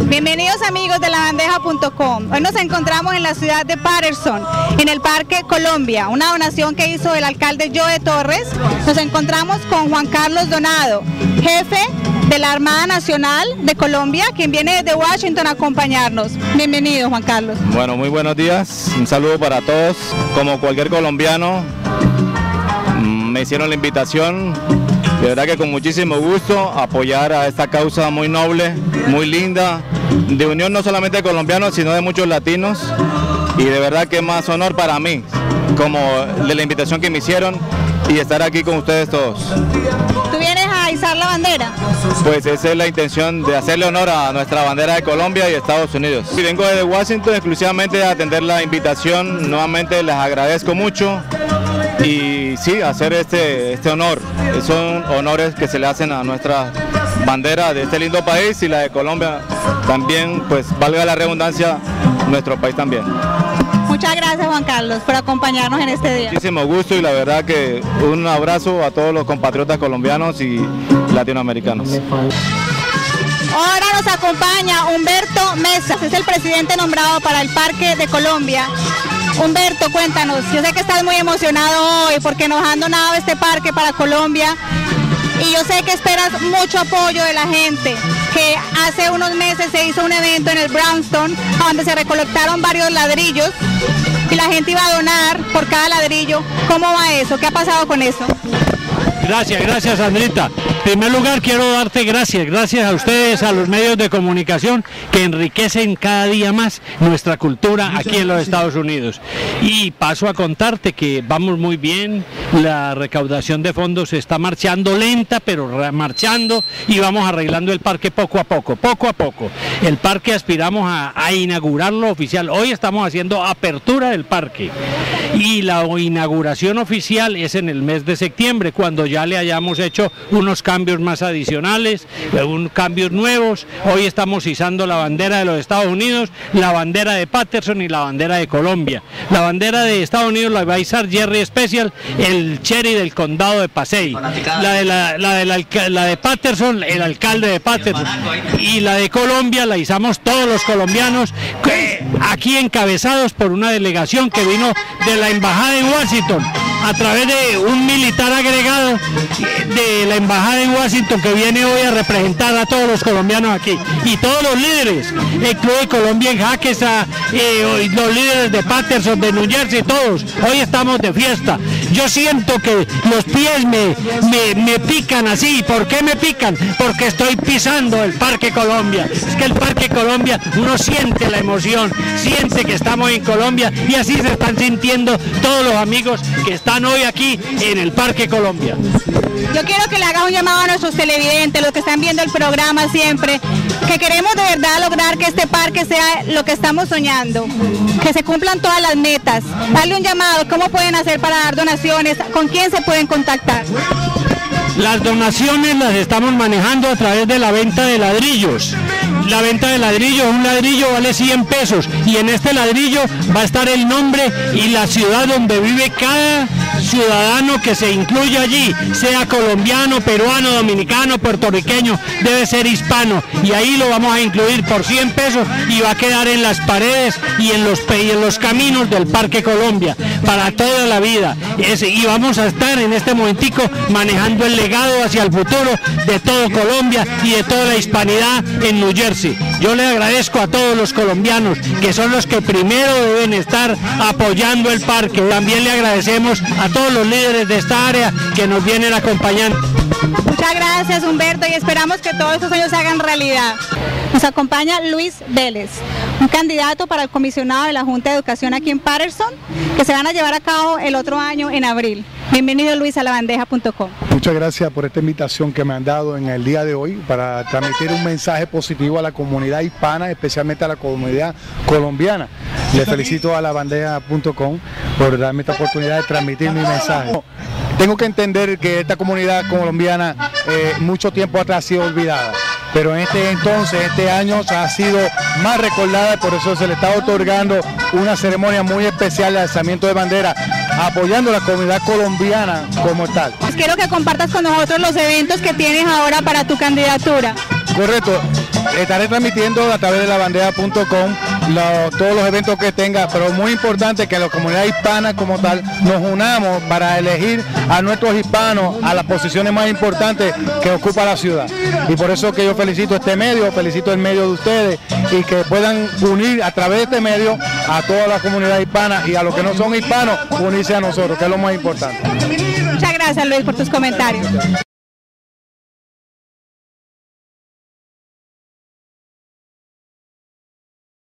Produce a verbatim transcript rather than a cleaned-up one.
Bienvenidos amigos de la bandeja punto com. Hoy nos encontramos en la ciudad de Paterson, en el Parque Colombia, una donación que hizo el alcalde Joe Torres. Nos encontramos con Juan Carlos Donado, jefe de la Armada Nacional de Colombia, quien viene desde Washington a acompañarnos. Bienvenido, Juan Carlos. Bueno, muy buenos días, un saludo para todos. Como cualquier colombiano, me hicieron la invitación, de verdad que con muchísimo gusto, apoyar a esta causa muy noble, muy linda, de unión no solamente de colombianos, sino de muchos latinos, y de verdad que más honor para mí, como de la invitación que me hicieron, y estar aquí con ustedes todos. ¿Tú vienes a izar la bandera? Pues esa es la intención, de hacerle honor a nuestra bandera de Colombia y Estados Unidos. Y vengo desde Washington exclusivamente a atender la invitación, nuevamente les agradezco mucho, y sí, hacer este, este honor. Son honores que se le hacen a nuestra bandera de este lindo país, y la de Colombia también, pues valga la redundancia, nuestro país también. Muchas gracias, Juan Carlos, por acompañarnos en este día. Muchísimo gusto, y la verdad que un abrazo a todos los compatriotas colombianos y latinoamericanos. Ahora nos acompaña Humberto Mesa, es el presidente nombrado para el Parque de Colombia. Humberto, cuéntanos, yo sé que estás muy emocionado hoy porque nos han donado este parque para Colombia, y yo sé que esperas mucho apoyo de la gente, que hace unos meses se hizo un evento en el Brownstone donde se recolectaron varios ladrillos y la gente iba a donar por cada ladrillo. ¿Cómo va eso? ¿Qué ha pasado con eso? Gracias, gracias Sandrita. En primer lugar quiero darte gracias, gracias a ustedes, a los medios de comunicación que enriquecen cada día más nuestra cultura aquí en los Estados Unidos. Y paso a contarte que vamos muy bien, la recaudación de fondos está marchando lenta, pero marchando, y vamos arreglando el parque poco a poco, poco a poco. El parque aspiramos a, a inaugurarlo oficial. Hoy estamos haciendo apertura del parque, y la inauguración oficial es en el mes de septiembre, cuando ya le hayamos hecho unos cambios más adicionales, un, cambios nuevos. Hoy estamos izando la bandera de los Estados Unidos, la bandera de Paterson y la bandera de Colombia. La bandera de Estados Unidos la va a izar Jerry Special, el Cherry del condado de Passaic. La de, la, la, de la, la de Paterson, el alcalde de Paterson. Y la de Colombia la izamos todos los colombianos, que, aquí encabezados por una delegación que vino de la embajada en Washington, a través de un militar agregado de la embajada en Washington, que viene hoy a representar a todos los colombianos aquí, y todos los líderes, el Club de Colombia en Jaques, a, eh, los líderes de Paterson, de New Jersey, todos. Hoy estamos de fiesta. Yo siento que los pies me, me, me pican así. ¿Por qué me pican? Porque estoy pisando el Parque Colombia. Es que el Parque Colombia, uno siente la emoción, siente que estamos en Colombia, y así se están sintiendo todos los amigos que están hoy aquí en el Parque Colombia. Yo quiero que le haga un llamado a nuestros televidentes, los que están viendo el programa siempre, que queremos de verdad lograr que este parque sea lo que estamos soñando, que se cumplan todas las metas. Darle un llamado, ¿cómo pueden hacer para dar donaciones? ¿Con quién se pueden contactar? Las donaciones las estamos manejando a través de la venta de ladrillos. La venta de ladrillos, un ladrillo vale cien pesos, y en este ladrillo va a estar el nombre y la ciudad donde vive cada ciudadano que se incluye allí, sea colombiano, peruano, dominicano, puertorriqueño, debe ser hispano, y ahí lo vamos a incluir por cien pesos, y va a quedar en las paredes y en los, y en los caminos del Parque Colombia para toda la vida. Es, y vamos a estar en este momentico manejando el legado hacia el futuro de todo Colombia y de toda la hispanidad en New Jersey. Yo le agradezco a todos los colombianos, que son los que primero deben estar apoyando el parque. También le agradecemos a todos los líderes de esta área que nos vienen acompañando. Muchas gracias, Humberto, y esperamos que todos estos sueños se hagan realidad. Nos acompaña Luis Vélez, un candidato para el comisionado de la Junta de Educación aquí en Paterson, que se van a llevar a cabo el otro año en abril. Bienvenido, Luis, a la bandeja punto com. Muchas gracias por esta invitación que me han dado en el día de hoy para transmitir un mensaje positivo a la comunidad hispana, especialmente a la comunidad colombiana. Le felicito a la bandeja punto com por darme esta oportunidad de transmitir mi mensaje. Tengo que entender que esta comunidad colombiana eh, mucho tiempo atrás ha sido olvidada, pero en este entonces, este año ha sido más recordada, por eso se le está otorgando una ceremonia muy especial de alzamiento de bandera, apoyando a la comunidad colombiana como tal. Quiero que compartas con nosotros los eventos que tienes ahora para tu candidatura. Correcto. estaré transmitiendo a través de la bandera punto com todos los eventos que tenga, pero muy importante que la comunidad hispana como tal nos unamos para elegir a nuestros hispanos a las posiciones más importantes que ocupa la ciudad. Y por eso que yo felicito este medio, felicito el medio de ustedes y que puedan unir a través de este medio a toda la comunidad hispana y a los que no son hispanos, unirse a nosotros, que es lo más importante. Muchas gracias, Luis, por tus comentarios.